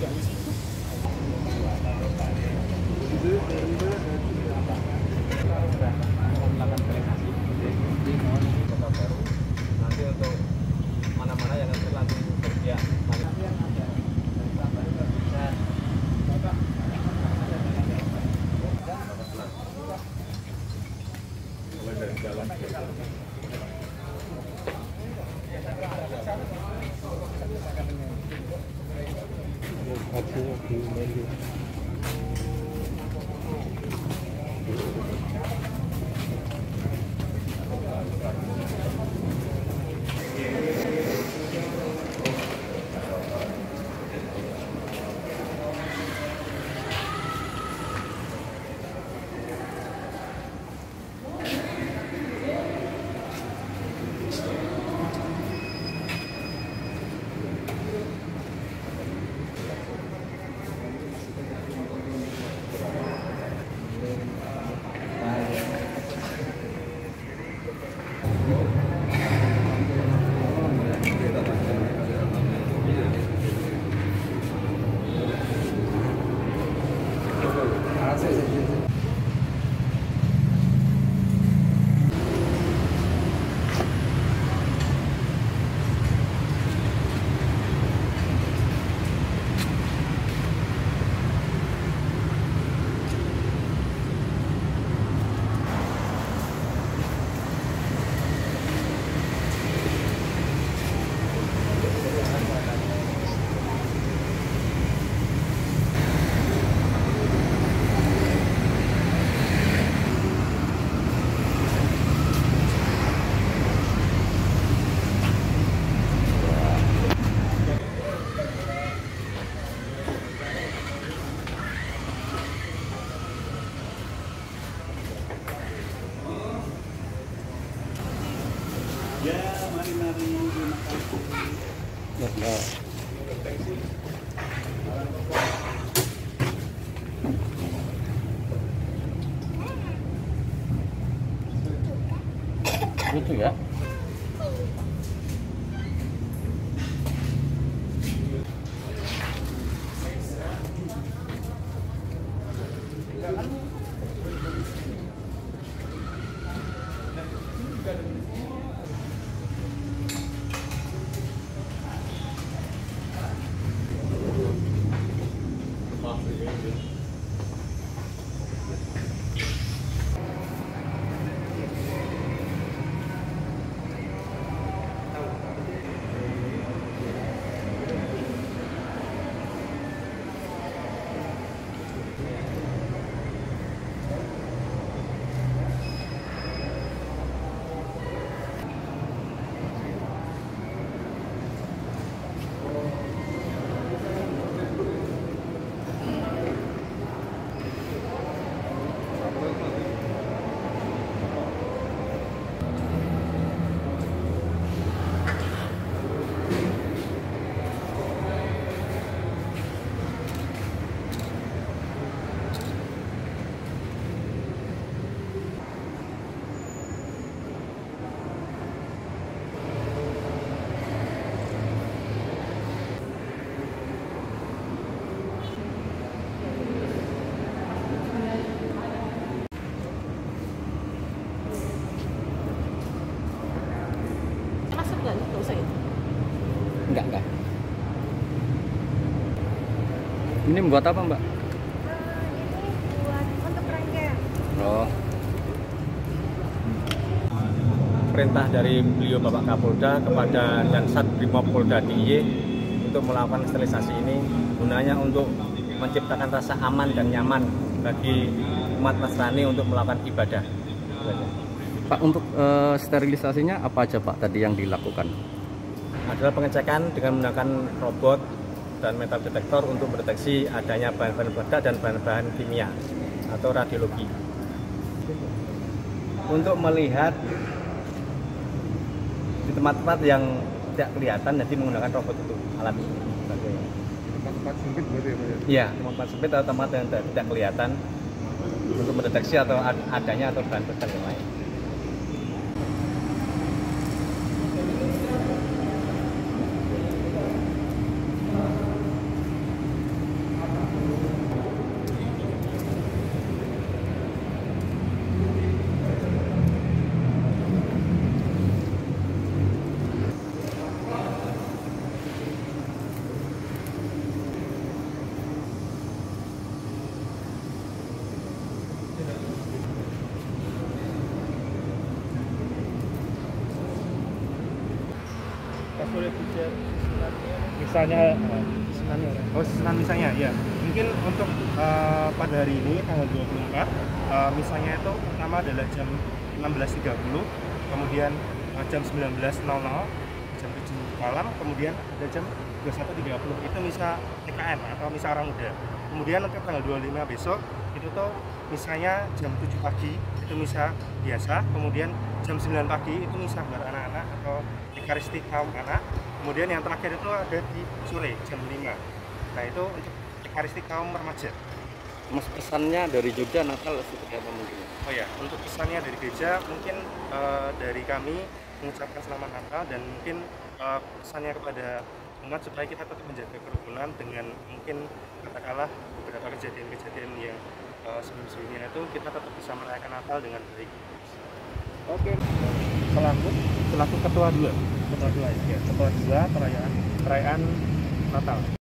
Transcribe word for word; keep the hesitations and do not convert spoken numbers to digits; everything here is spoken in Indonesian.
melakukan verifikasi di kota baru. Nanti untuk mana-mana yang nanti langsung kerja mana yang ada dari jalan ya, mari-mari terima kasih. Gitu ya. Enggak, enggak. Ini buat apa, Mbak? Uh, ini buat untuk rangkaian. Oh. Perintah dari beliau Bapak Kapolda kepada Dansat Brimopolda D I Y untuk melakukan sterilisasi ini gunanya untuk menciptakan rasa aman dan nyaman bagi umat Nasrani untuk melakukan ibadah. Pak, untuk uh, sterilisasinya apa aja Pak tadi yang dilakukan? Adalah pengecekan dengan menggunakan robot dan metal detektor untuk mendeteksi adanya bahan-bahan peledak dan bahan-bahan kimia atau radiologi. Untuk melihat di tempat-tempat yang tidak kelihatan, jadi menggunakan robot itu, alat ini. Tempat-tempat sempit berarti ya Pak? Iya, tempat sempit atau tempat yang tidak kelihatan untuk mendeteksi atau adanya atau bahan peledak yang lain. Misalnya, oh susunan misalnya ya. Mungkin untuk uh, pada hari ini tanggal dua puluh empat, uh, misalnya itu pertama adalah jam enam belas tiga puluh, kemudian uh, jam sembilan belas nol nol, jam tujuh malam, kemudian ada jam dua puluh satu tiga puluh itu misa T K M atau misa orang muda. Kemudian untuk tanggal dua puluh lima besok itu tuh misalnya jam tujuh pagi itu misa biasa, kemudian jam sembilan pagi itu misa buat anak-anak atau Ekaristi kaum anak. Kemudian yang terakhir itu ada di sore jam lima. Nah itu untuk Ekaristi kaum remaja. Mas, pesannya dari Jogja Natal seperti apa mungkin? Oh ya, untuk pesannya dari gereja mungkin uh, dari kami mengucapkan selamat Natal dan mungkin uh, pesannya kepada umat supaya kita tetap menjaga kerukunan dengan mungkin katakanlah beberapa kejadian-kejadian yang uh, sebelum-sebelumnya itu kita tetap bisa merayakan Natal dengan baik. Oke. Selaku selaku ketua dua, ketua dua ya, ketua dua perayaan perayaan Natal.